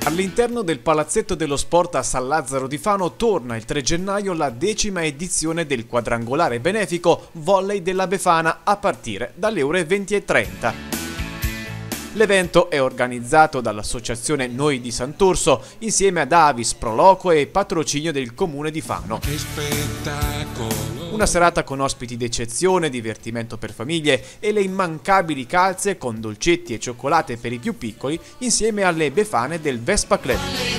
All'interno del Palazzetto dello Sport a San Lazzaro di Fano torna il 3 gennaio la 10ª edizione del quadrangolare benefico Volley della Befana a partire dalle ore 20:30. L'evento è organizzato dall'associazione Noi di Sant'Orso insieme ad Avis, Proloco e patrocinio del comune di Fano. Che spettacolo! Una serata con ospiti d'eccezione, divertimento per famiglie e le immancabili calze con dolcetti e cioccolate per i più piccoli insieme alle befane del Vespa Club.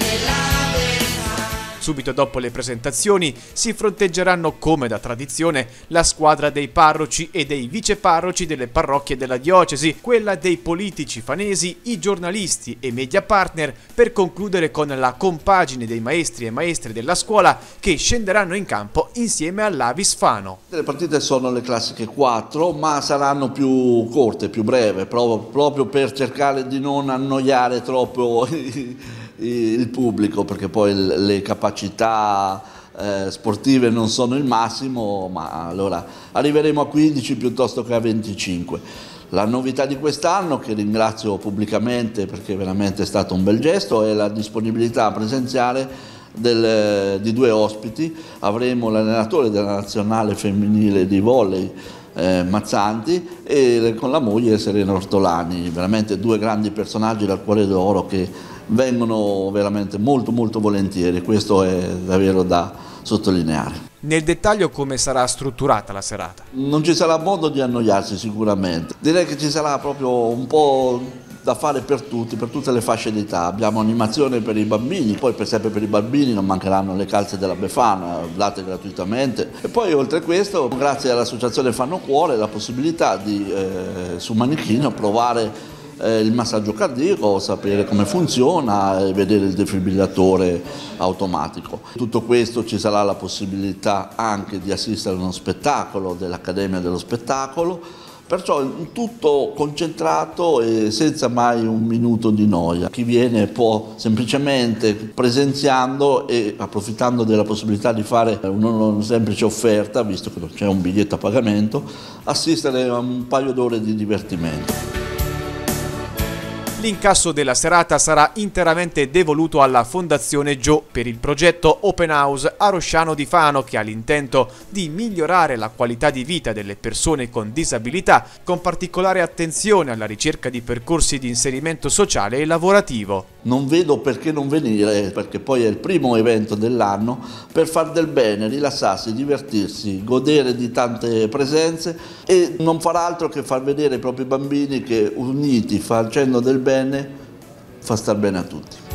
Subito dopo le presentazioni si fronteggeranno come da tradizione la squadra dei parroci e dei viceparroci delle parrocchie della diocesi, quella dei politici fanesi, i giornalisti e media partner, per concludere con la compagine dei maestri e maestre della scuola che scenderanno in campo insieme all'Avis Fano. Le partite sono le classiche 4, ma saranno più corte, più breve, proprio per cercare di non annoiare troppo il pubblico, perché poi le capacità sportive non sono il massimo, ma allora arriveremo a 15 piuttosto che a 25. La novità di quest'anno, che ringrazio pubblicamente perché veramente è stato un bel gesto, è la disponibilità presenziale di 2 ospiti. Avremo l'allenatore della nazionale femminile di volley Mazzanti e con la moglie Serena Ortolani, veramente 2 grandi personaggi dal cuore d'oro che vengono veramente molto volentieri, questo è davvero da sottolineare. Nel dettaglio come sarà strutturata la serata? Non ci sarà modo di annoiarsi sicuramente, direi che ci sarà proprio un po' da fare per tutti, per tutte le fasce d'età. Abbiamo animazione per i bambini, poi sempre per i bambini non mancheranno le calze della Befana, date gratuitamente. E poi oltre a questo, grazie all'associazione Fanno Cuore, la possibilità di su manichino provare il massaggio cardiaco, sapere come funziona e vedere il defibrillatore automatico. Tutto questo ci sarà la possibilità anche di assistere a uno spettacolo dell'Accademia dello Spettacolo, perciò tutto concentrato e senza mai un minuto di noia. Chi viene può semplicemente, presenziando e approfittando della possibilità di fare una semplice offerta, visto che non c'è un biglietto a pagamento, assistere a un paio d'ore di divertimento. L'incasso della serata sarà interamente devoluto alla Fondazione Gio per il progetto Open House a Rosciano di Fano, che ha l'intento di migliorare la qualità di vita delle persone con disabilità, con particolare attenzione alla ricerca di percorsi di inserimento sociale e lavorativo. Non vedo perché non venire, perché poi è il primo evento dell'anno, per far del bene, rilassarsi, divertirsi, godere di tante presenze e non far altro che far vedere ai propri bambini che uniti, facendo del bene, fa star bene a tutti.